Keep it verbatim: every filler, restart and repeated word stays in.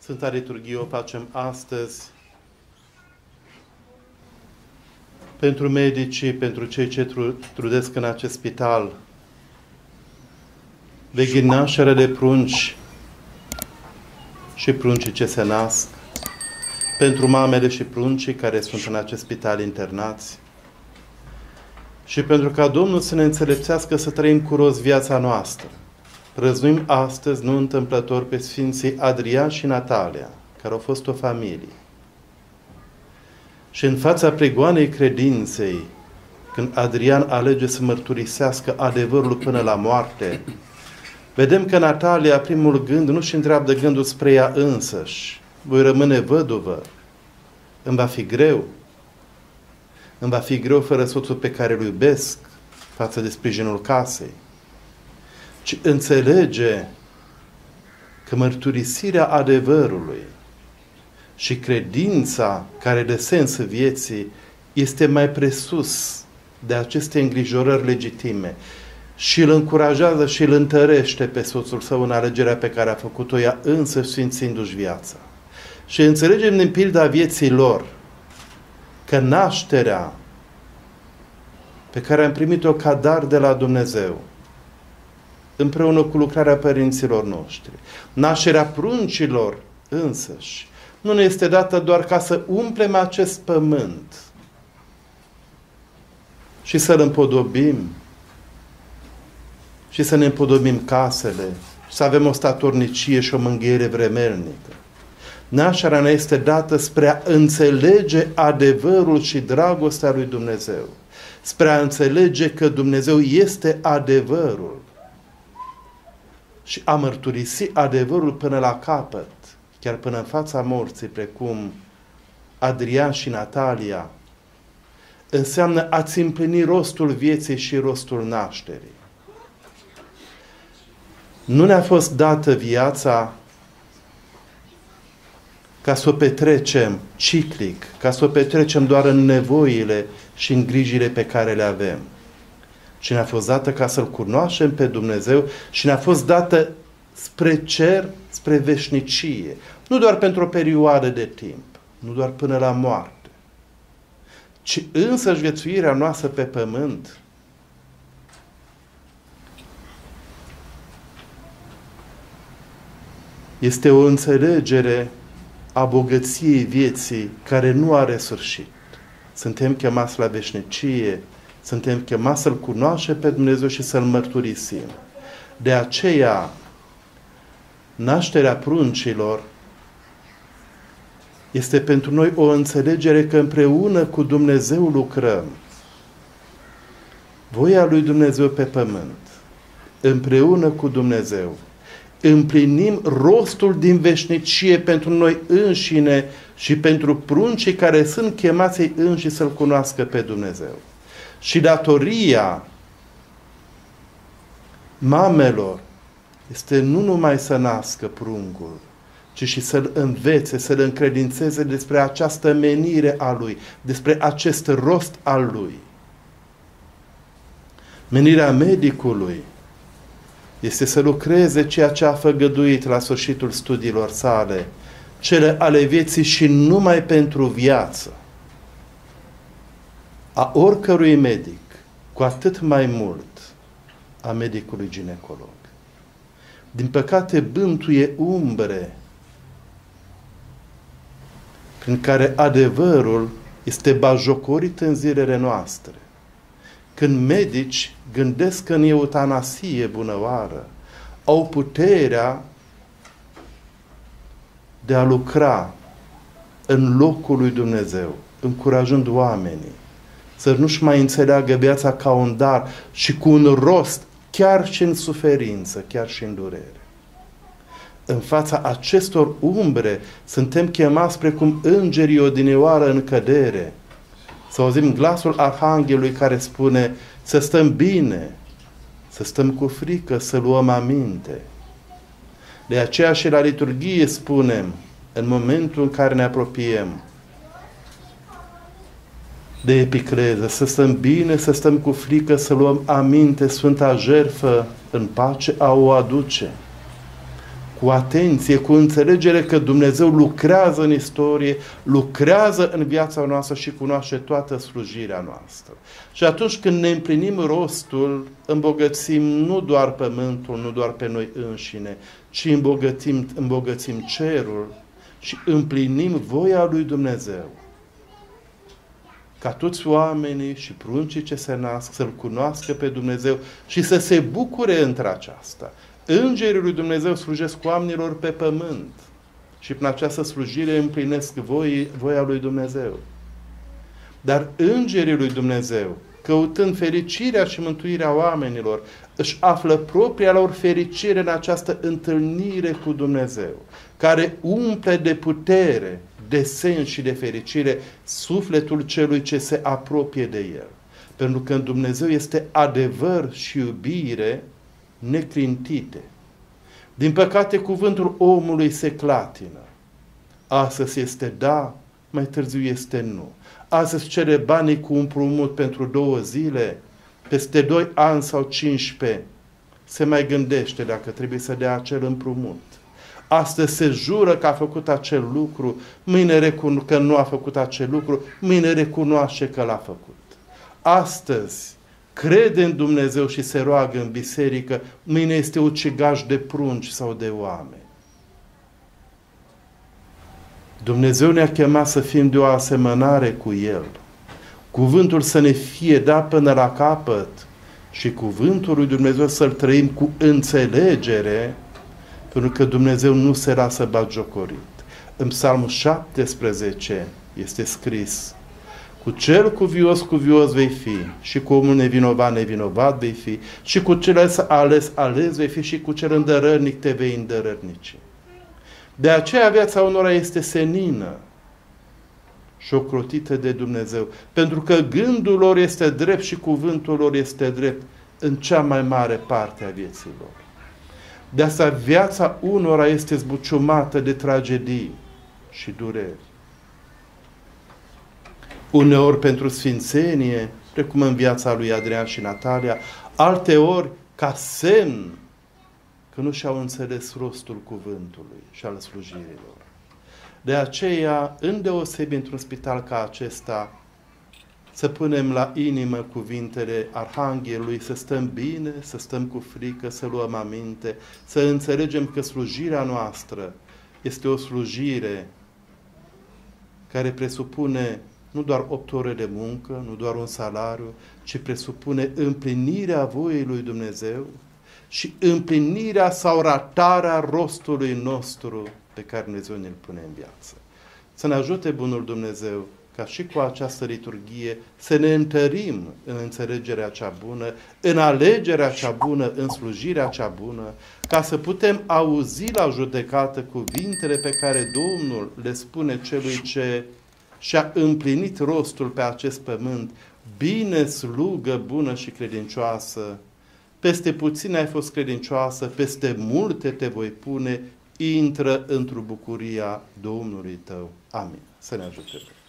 Sfânta Liturghie o facem astăzi pentru medicii, pentru cei ce trudesc în acest spital, veghind nașterea de prunci și pruncii ce se nasc, pentru mamele și pruncii care sunt în acest spital internați și pentru ca Domnul să ne înțelepțească să trăim cu rost viața noastră. Răznuim astăzi, nu întâmplător, pe Sfinții Adrian și Natalia, care au fost o familie. Și în fața pregoanei credinței, când Adrian alege să mărturisească adevărul până la moarte, vedem că Natalia, primul gând, nu-și întreabă gândul spre ea însăși. Voi rămâne văduvă. Îmi va fi greu. Îmi va fi greu fără soțul pe care îl iubesc, față de sprijinul casei. Ci înțelege că mărturisirea adevărului și credința care dă sens vieții este mai presus de aceste îngrijorări legitime și îl încurajează și îl întărește pe soțul său în alegerea pe care a făcut-o ea însă, sfințindu-și viața. Și înțelegem din pilda vieții lor că nașterea pe care am primit-o ca dar de la Dumnezeu, împreună cu lucrarea părinților noștri, nașterea pruncilor însăși, nu ne este dată doar ca să umplem acest pământ și să-l împodobim și să ne împodobim casele, să avem o statornicie și o mânghiere vremelnică. Nașterea ne este dată spre a înțelege adevărul și dragostea lui Dumnezeu, spre a înțelege că Dumnezeu este adevărul și a mărturisi adevărul până la capăt, chiar până în fața morții, precum Adrian și Natalia, înseamnă a-ți împlini rostul vieții și rostul nașterii. Nu ne-a fost dată viața ca să o petrecem ciclic, ca să o petrecem doar în nevoile și în grijile pe care le avem. Și ne-a fost dată ca să-L cunoaștem pe Dumnezeu și ne-a fost dată spre cer, spre veșnicie. Nu doar pentru o perioadă de timp, nu doar până la moarte, ci însăși viețuirea noastră pe pământ este o înțelegere a bogăției vieții care nu are sfârșit. Suntem chemați la veșnicie, suntem chemați să-L cunoaștem pe Dumnezeu și să-L mărturisim. De aceea, nașterea pruncilor este pentru noi o înțelegere că împreună cu Dumnezeu lucrăm. Voia lui Dumnezeu pe pământ, împreună cu Dumnezeu, împlinim rostul din veșnicie pentru noi înșine și pentru pruncii care sunt chemați ei înși să-L cunoască pe Dumnezeu. Și datoria mamelor este nu numai să nască pruncul, ci și să-l învețe, să-l încredințeze despre această menire a lui, despre acest rost al lui. Menirea medicului este să lucreze ceea ce a făgăduit la sfârșitul studiilor sale, cele ale vieții și numai pentru viață. A oricărui medic, cu atât mai mult a medicului ginecolog. Din păcate bântuie umbre prin care adevărul este batjocorit în zilele noastre. Când medici gândesc în eutanasie bunăoară, au puterea de a lucra în locul lui Dumnezeu, încurajând oamenii să nu-și mai înțeleagă viața ca un dar și cu un rost, chiar și în suferință, chiar și în durere. În fața acestor umbre suntem chemați precum îngerii odinioară în cădere, să auzim glasul Arhanghelului care spune să stăm bine, să stăm cu frică, să luăm aminte. De aceea și la liturghie spunem, în momentul în care ne apropiem de epicleză, să stăm bine, să stăm cu frică, să luăm aminte, Sfânta Jertfă în pace a o aduce. cu atenție, cu înțelegere că Dumnezeu lucrează în istorie, lucrează în viața noastră și cunoaște toată slujirea noastră. Și atunci când ne împlinim rostul, îmbogățim nu doar pământul, nu doar pe noi înșine, ci îmbogățim, îmbogățim cerul și împlinim voia lui Dumnezeu. Ca toți oamenii și pruncii ce se nasc să-L cunoască pe Dumnezeu și să se bucure între aceasta. Îngerii lui Dumnezeu slujesc oamenilor pe pământ și prin această slujire împlinesc voi, voia lui Dumnezeu. Dar îngerii lui Dumnezeu, căutând fericirea și mântuirea oamenilor, își află propria lor fericire în această întâlnire cu Dumnezeu, care umple de putere, de sens și de fericire sufletul celui ce se apropie de el. Pentru că în Dumnezeu este adevăr și iubire neclintite. Din păcate, cuvântul omului se clatină. Astăzi este da, mai târziu este nu. Astăzi cere banii cu împrumut pentru două zile, peste doi ani sau cincisprezece, se mai gândește dacă trebuie să dea acel împrumut. Astăzi se jură că a făcut acel lucru, mâine recunoaște că nu a făcut acel lucru, mâine recunoaște că l-a făcut. Astăzi crede în Dumnezeu și se roagă în biserică, mâine este ucigaș de prunci sau de oameni. Dumnezeu ne-a chemat să fim de o asemănare cu El. Cuvântul să ne fie dat până la capăt și cuvântul lui Dumnezeu să-L trăim cu înțelegere, pentru că Dumnezeu nu se lasă batjocorit. În Psalmul șaptesprezece este scris: cu cel cuvios, cuvios vei fi, și cu omul nevinovat, nevinovat vei fi, și cu cel ales, ales vei fi, și cu cel îndărătnic te vei îndărătnici. De aceea viața unora este senină și ocrotită de Dumnezeu, pentru că gândul lor este drept și cuvântul lor este drept în cea mai mare parte a vieții lor. De asta viața unora este zbuciumată de tragedii și dureri. Uneori pentru sfințenie, precum în viața lui Adrian și Natalia, alteori ca semn că nu și-au înțeles rostul cuvântului și al slujirilor. De aceea, îndeosebi într-un spital ca acesta, să punem la inimă cuvintele Arhanghelului, să stăm bine, să stăm cu frică, să luăm aminte, să înțelegem că slujirea noastră este o slujire care presupune nu doar opt ore de muncă, nu doar un salariu, ci presupune împlinirea voiei lui Dumnezeu și împlinirea sau ratarea rostului nostru pe care Dumnezeu ne-l pune în viață. Să ne ajute bunul Dumnezeu ca și cu această liturghie să ne întărim în înțelegerea cea bună, în alegerea cea bună, în slujirea cea bună, ca să putem auzi la judecată cuvintele pe care Domnul le spune celui ce și-a împlinit rostul pe acest pământ: bine, slugă bună și credincioasă, peste puține ai fost credincioasă, peste multe te voi pune, intră într-o bucuria Domnului tău. Amin. Să ne ajute.